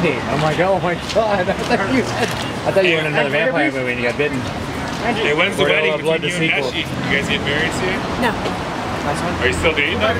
Hey, oh my god, I thought you were in another vampire movie and you got bitten. Hey, when's the wedding Blood between the you and sequel. Nessie? You guys get married soon? No. Last one? Are you still dating? You know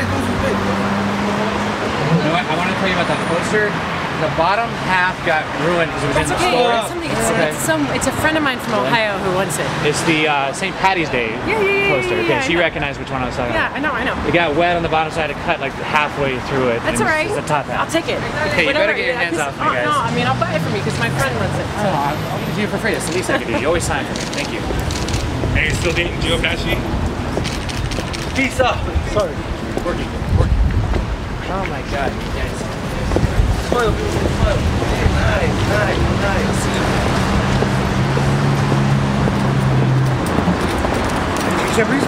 what? I want to tell you about that poster. The bottom half got ruined because it was That's in the okay. store. It's a friend of mine from Ohio who wants it. It's the St. Patty's Day poster. Okay, she recognized which one I was talking about. Yeah, I know. It got wet on the bottom side. It cut like halfway through it. That's alright. The top half. I'll take it. Okay, you better get your hands off me, guys. No, I mean, I'll buy it for me because my friend wants it. Oh, I'll give it to you for free. That's the least I can do. You always sign for me. Thank you. Hey, you still dating Joe Pesci? Peace up. Sorry. Working. Oh my god, you guys. Smile. Nice. Shepherds?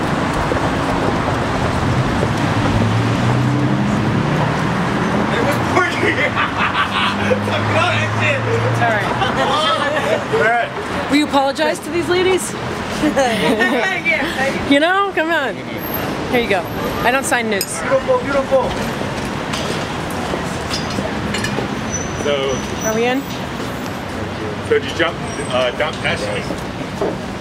It was working! It's alright. Will you apologize to these ladies? You know? Come on. Here you go. I don't sign nudes. Beautiful. So, Are we in? did you dump Pesci?